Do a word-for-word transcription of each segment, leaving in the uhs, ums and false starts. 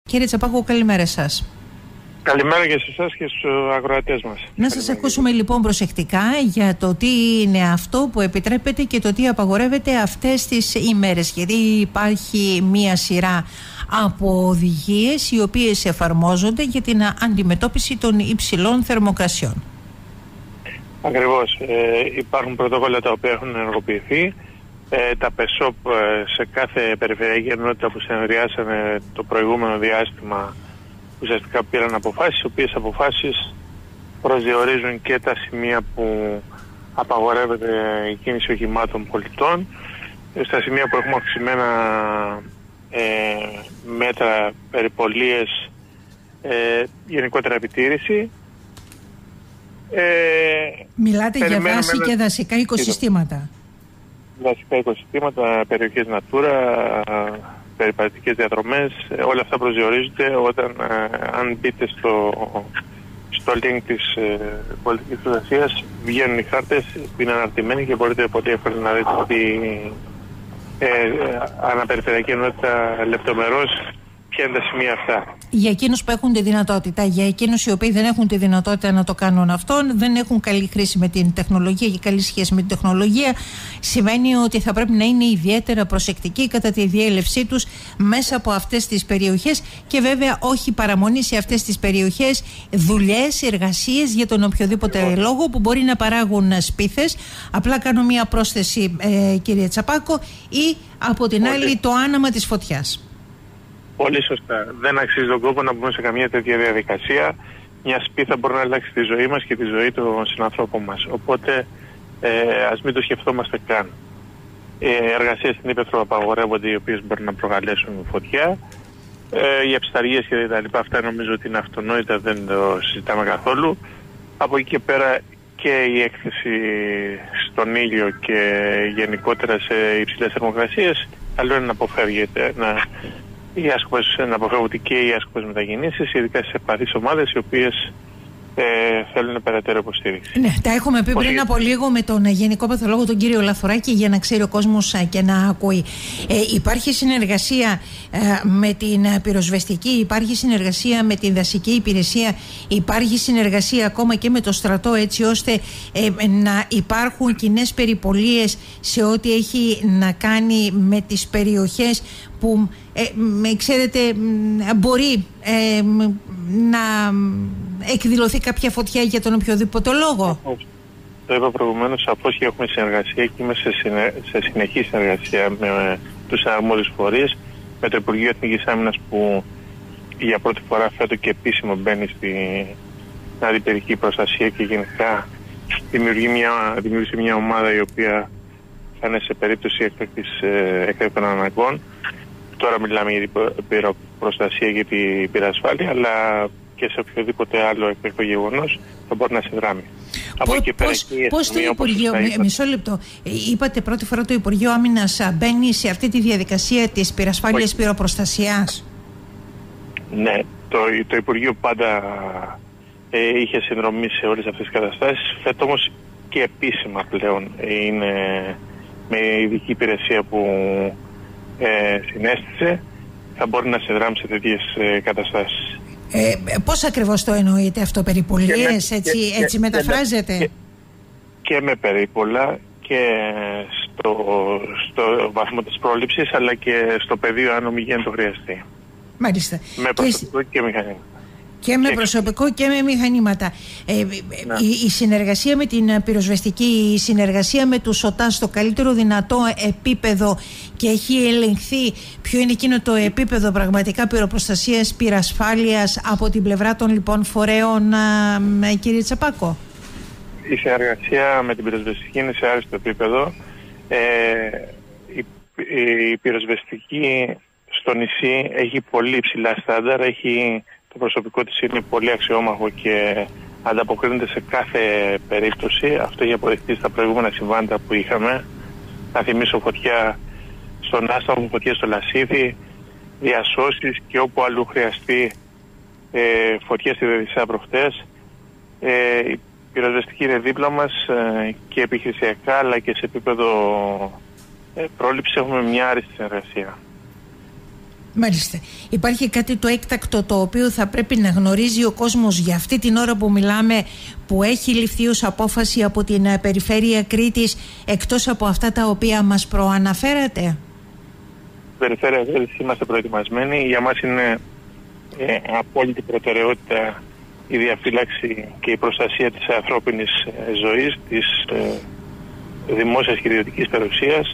Κύριε Τσαπάκο, καλημέρα σας. Καλημέρα και σε εσάς και στους αγροατές μας. Να σας ακούσουμε λοιπόν προσεκτικά για το τι είναι αυτό που επιτρέπεται και το τι απαγορεύεται αυτές τις ημέρες. Γιατί υπάρχει μία σειρά από οδηγίες οι οποίες εφαρμόζονται για την αντιμετώπιση των υψηλών θερμοκρασιών. Ακριβώς. Ε, υπάρχουν πρωτόκολλα τα οποία έχουν ενεργοποιηθεί. Ε, τα ΠΕΣΟΠ σε κάθε περιφερειακή ενότητα που συνεδριάσανε το προηγούμενο διάστημα ουσιαστικά πήραν αποφάσεις, οι οποίες αποφάσεις προσδιορίζουν και τα σημεία που απαγορεύεται η κίνηση οχημάτων πολιτών, στα σημεία που έχουμε αυξημένα ε, μέτρα, περιπολίες, ε, γενικότερα επιτήρηση. Ε, Μιλάτε για δάση και δασικά οικοσυστήματα. Δασικά οικοσυστήματα, περιοχές Natura, περιπατητικές διαδρομές, όλα αυτά προσδιορίζονται όταν αν μπείτε στο, στο link της ε, πολιτικής προστασίας, βγαίνουν οι χάρτες που είναι αναρτημένοι και μπορείτε πολύ εύκολα να δείτε ότι ε, αναπεριφερειακή ενότητα λεπτομερώς ποια είναι τα σημεία αυτά. Για εκείνους που έχουν τη δυνατότητα, για εκείνους οι οποίοι δεν έχουν τη δυνατότητα να το κάνουν αυτόν, δεν έχουν καλή χρήση με την τεχνολογία και καλή σχέση με την τεχνολογία, σημαίνει ότι θα πρέπει να είναι ιδιαίτερα προσεκτικοί κατά τη διέλευσή τους μέσα από αυτές τις περιοχές και βέβαια όχι παραμονή σε αυτές τις περιοχές δουλειές, εργασίες για τον οποιοδήποτε λόγο που μπορεί να παράγουν σπίθες. Απλά κάνω μία πρόσθεση, ε, κύριε Τσαπάκο, ή από την Όλοι. άλλη το άναμα της φωτιάς. Πολύ σωστά. Δεν αξίζει τον κόπο να μπούμε σε καμία τέτοια διαδικασία. Μια σπίθα μπορεί να αλλάξει τη ζωή μας και τη ζωή των συνανθρώπων μας. Οπότε ε, ας μην το σκεφτόμαστε καν. Ε, εργασίες στην ύπαιθρο απαγορεύονται, οι οποίες μπορεί να προκαλέσουν φωτιά. Ε, για ψταργίες και τα λοιπά, αυτά νομίζω ότι είναι αυτονόητα, δεν το συζητάμε καθόλου. Από εκεί και πέρα και η έκθεση στον ήλιο και γενικότερα σε υψηλές θερμοκρασίες, καλό είναι να αποφεύγεται, να... οι άσκοπες, να αποφεύγονται και οι άσκοπες μετακινήσεις, ειδικά σε ευπαθείς ομάδες οι οποίες ε, θέλουν περαιτέρω υποστήριξη. Ναι, τα έχουμε πει πριν από λίγο με τον Γενικό Παθολόγο, τον κύριο Λαθουράκη, για να ξέρει ο κόσμος και να ακούει. Ε, υπάρχει συνεργασία ε, με την πυροσβεστική, υπάρχει συνεργασία με την δασική υπηρεσία, υπάρχει συνεργασία ακόμα και με το στρατό, έτσι ώστε ε, να υπάρχουν κοινές περιπολίες σε ό,τι έχει να κάνει με τις περιοχές που ε, ξέρετε μπορεί ε, να εκδηλωθεί κάποια φωτιά για τον οποιοδήποτε λόγο. Το είπα προηγουμένως, σαφώς και έχουμε συνεργασία και είμαι σε, συνε, σε συνεχή συνεργασία με, με τους αρμόδιους φορείς, με το Υπουργείο Εθνικής Άμυνας που για πρώτη φορά φέτο και επίσημο μπαίνει στην αντιπυρική προστασία και γενικά δημιουργεί μια, δημιουργεί μια ομάδα η οποία θα είναι σε περίπτωση έκτακτων αναγκών. Τώρα μιλάμε για την πυροπροστασία και την πυρασφάλεια, αλλά και σε οποιοδήποτε άλλο έκτακτο γεγονός θα μπορεί να συνδράμει. Πώς, πώς, πώς το Υπουργείο, μισό λεπτό, είπατε πρώτη φορά το Υπουργείο Άμυνας μπαίνει σε αυτή τη διαδικασία της πυρασφάλειας, πυροπροστασίας? Ναι, το, το Υπουργείο πάντα ε, είχε συνδρομή σε όλες αυτές τις καταστάσεις. Φέτος όμως και επίσημα πλέον είναι με ειδική υπηρεσία που ε, συνέστησε, θα μπορεί να συνδράμει σε τέτοιες ε, καταστάσεις. Ε, πώς ακριβώς το εννοείτε αυτό, περιπολίες, έτσι, και, έτσι και, μεταφράζεται? Και, και με περίπολα και στο, στο βαθμό της πρόληψης, αλλά και στο πεδίο αν ομιγένει το χρειαστεί. Μάλιστα. Με προσωπικό και, και μηχανήματα. Και με προσωπικό και με μηχανήματα. Ε, η, η συνεργασία με την πυροσβεστική, η συνεργασία με τους ΟΤΑ στο καλύτερο δυνατό επίπεδο και έχει ελεγχθεί ποιο είναι εκείνο το επίπεδο πραγματικά πυροπροστασίας, πυρασφάλειας από την πλευρά των λοιπόν φορέων, α, κύριε Τσαπάκο? Η συνεργασία με την πυροσβεστική είναι σε άριστο επίπεδο. Ε, η, η πυροσβεστική στο νησί έχει πολύ υψηλά στάνταρ, έχει... Το προσωπικό της είναι πολύ αξιόμαχο και ανταποκρίνεται σε κάθε περίπτωση. Αυτό έχει αποδειχθεί στα προηγούμενα συμβάντα που είχαμε. Να θυμίσω φωτιά στον Άσταμο, φωτιά στο Λασίδι, διασώσεις και όπου αλλού χρειαστεί, ε, φωτιά στη Δεδυσσά προχτές. Ε, η πυροσβεστική είναι δίπλα μας ε, και επιχειρησιακά, αλλά και σε επίπεδο ε, πρόληψη έχουμε μια άριστη συνεργασία. Μάλιστα. Υπάρχει κάτι το έκτακτο το οποίο θα πρέπει να γνωρίζει ο κόσμος για αυτή την ώρα που μιλάμε, που έχει ληφθεί ως απόφαση από την Περιφέρεια Κρήτης, εκτός από αυτά τα οποία μας προαναφέρατε? Περιφέρεια Κρήτης είμαστε προετοιμασμένοι. Για μας είναι ε, απόλυτη προτεραιότητα η διαφύλαξη και η προστασία της ανθρώπινης ε, ζωής, της ε, δημόσιας και ιδιωτικής περιουσίας,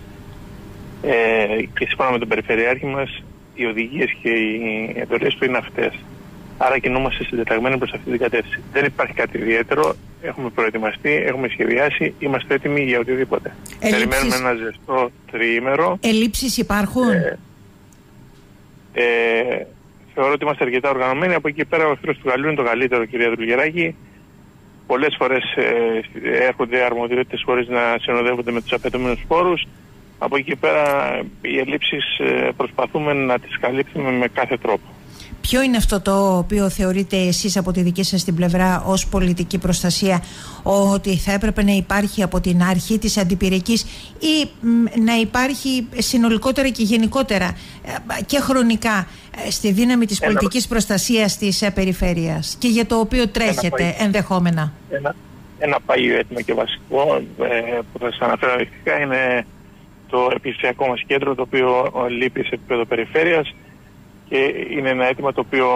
ε, και σύμφωνα με τον Περιφερειάρχη μας οι οδηγίες και οι εντολές του είναι αυτές. Άρα κινούμαστε συντεταγμένοι προς αυτή την κατεύθυνση. Δεν υπάρχει κάτι ιδιαίτερο. Έχουμε προετοιμαστεί, έχουμε σχεδιάσει, είμαστε έτοιμοι για οτιδήποτε. Ελλείψεις... Περιμένουμε ένα ζεστό τριήμερο. Ελλείψεις υπάρχουν? Ε, ε, θεωρώ ότι είμαστε αρκετά οργανωμένοι. Από εκεί πέρα ο φίλος του Γαλλίου είναι το καλύτερο, κυρία Δουλγεράκη. Πολλές φορές ε, έρχονται αρμοδιότητες χωρίς να συνοδεύονται με τους απαιτούμενους πόρους. Από εκεί πέρα οι ελλείψεις προσπαθούμε να τις καλύψουμε με κάθε τρόπο. Ποιο είναι αυτό το οποίο θεωρείτε εσείς από τη δική σας την πλευρά ως πολιτική προστασία, ότι θα έπρεπε να υπάρχει από την αρχή της αντιπυρικής ή να υπάρχει συνολικότερα και γενικότερα και χρονικά στη δύναμη της ένα, πολιτικής προστασίας της περιφέρειας και για το οποίο τρέχετε ένα ενδεχόμενα? Ένα, ένα πάγιο έτοιμο και βασικό ε, που θα σας αναφέρω αρχικά είναι το επιχειρησιακό μας κέντρο, το οποίο λείπει σε επίπεδο περιφέρειας και είναι ένα αίτημα το οποίο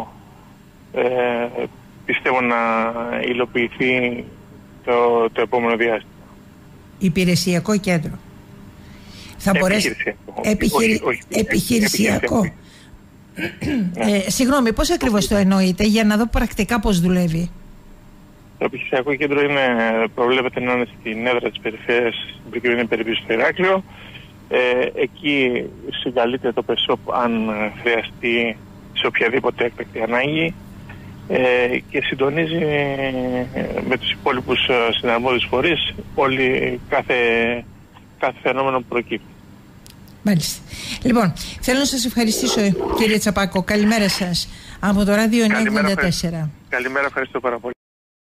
ε, πιστεύω να υλοποιηθεί το, το επόμενο διάστημα. Υπηρεσιακό κέντρο. Θα μπορέσει... Επιχειρησιακό. Επιχειρη... Όχι, όχι, επιχειρησιακό. επιχειρησιακό. ε, συγγνώμη, πώς ακριβώς το εννοείτε, για να δω πρακτικά πώς δουλεύει? Το επιχειρησιακό κέντρο είναι, προβλέπεται να είναι στην έδρα της περιφέρειας, στην προκειμένη περίπτωση στο Ηράκλειο. Ε, εκεί συγκαλείται το ΠΕΣΟΠ αν χρειαστεί σε οποιαδήποτε έκτακτη ανάγκη ε, και συντονίζει με τους υπόλοιπους συναρμόδιους φορείς όλη, κάθε, κάθε φαινόμενο που προκύπτει. Μάλιστα. Λοιπόν, θέλω να σας ευχαριστήσω, κύριε Τσαπάκο. Καλημέρα σας από το Ράδιο εννιακόσια ογδόντα τέσσερα. Καλημέρα, ευχαριστώ πάρα πολύ.